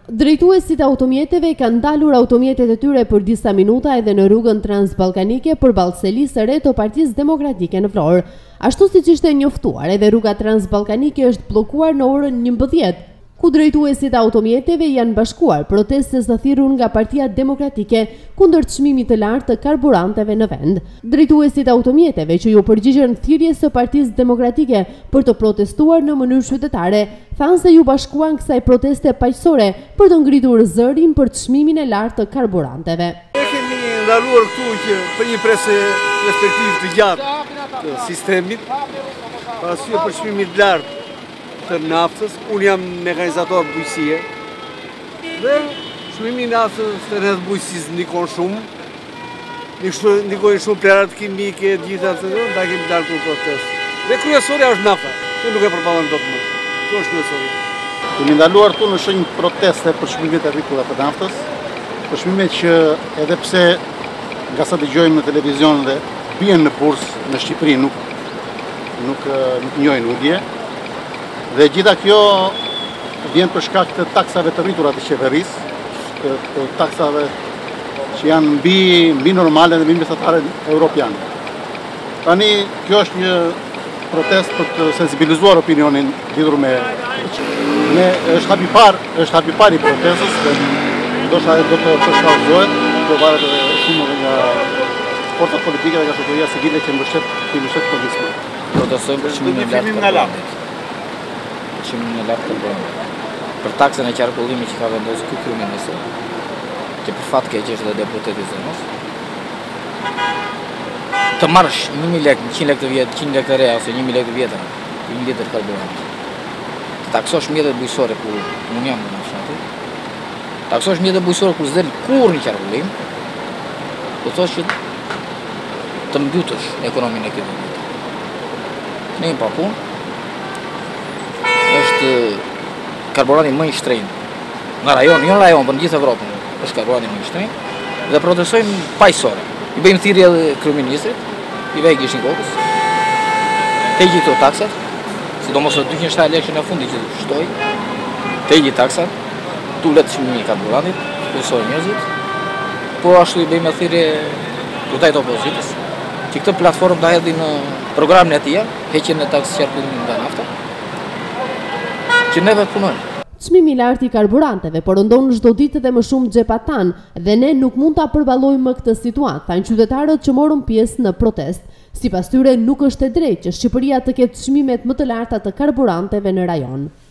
Drejtuesit e automjeteve kanë ndalur automjetet e tyre për disa minuta edhe në rrugën transballkanike për ballselisë së re të Partisë Demokratike në Florë. Ashtu siç ishte njoftuar, edhe rruga transballkanike është bllokuar në orën 11, ku drejtuesit e automjeteve janë bashkuar protestës së thirrur nga Partia Demokratike kundër çmimit të lartë të karburanteve në vend. Drejtuesit e automjeteve që ju përgjigjen thirrjes së Partisë Demokratike për të protestuar në mënyrë qytetare, thanë se ju bashkuan kësaj proteste paqësore për të ngritur zërin për çmimin e lartë të karburanteve. Ne kemi ndaluar këtu që për një presë respektiv të gjatë të sistemit, pasojë për çmimin e lartë të naftës. Unë jam mekanizator bujqësie dhe çmimi i naftës të rreth bujqësisë ndikon shumë, ndikojnë shumë plerat kimike, gjitha të tjera, ndaj kemi dalë për protestë. Dhe kryesorja është nafta, që nuk e përballon dot më. Kjo është kryesorja. Kemi ndaluar këtu në shenjë proteste për çmimet e rrituara të naftës, për çmimet që edhe pse nga sa dëgjojmë në televizion dhe bien në bursë në Shqipëri nuk njojnë udhje. Dhe gjitha kjo vjen për shkak të taksave të rritura të qeverisë, të taksave që janë mbi normale dhe mbi mesatare europiane. Tani kjo është një protestë për të sensibilizuar opinionin lidhur me është hapi parë i protestës dhe ndoshta do të përshkallëzohet, do varet edhe shumë nga forcat politike dhe nga shoqëria civile që mbështet policisë. Protestojmë për çmimin e lartë. Çmimin e lartë të bërë për taksën e qarkullimit që ka vendosur ky kryeminist, që për fat keq është edhe deputeti i zonës. Të marrësh 1000 lekë, 100 lekë të vjetë, 100 lekë të reja ose 1000 lekë të vjetër, 1 litër karburant. Të taksosh mjetet bujqësore ku unë jam në fshati. Taksosh mjetet bujqësore ku s'del kurrë një qarkullim, do thosh që të mbytësh ekonominë e këtij vendi. Ne pa punë. Është karburanti më i shtrenjtë nga rajoni, jo në rajon, por në gjithë Evropën, është karburanti më i shtrenjtë dhe protestojmë paqësore. I bëjmë thirrje edhe kryeministrit, i vej gishin kokës, të heqë këto taksat, sidomos 207 lekë në fundi që shtoi, të heqë taksat, tulet çmimi i karburantit, pulsojnë njerëzit, po ashtu i bëjmë thirrje kundër opozitës, që këtë platformë ta hedhin në programin e tij, heqjen e taksës qarkullimit nga nafta, që neve të punojnë. Çmimi i lartë i karburanteve porondon çdo ditë dhe më shumë xhepat tanë dhe ne nuk mund ta përballojmë më këtë situatë, thanë qytetarët që morën pjesë në protestë. Sipas tyre nuk është e drejtë që Shqipëria të ketë çmimet më të larta të karburanteve në rajon.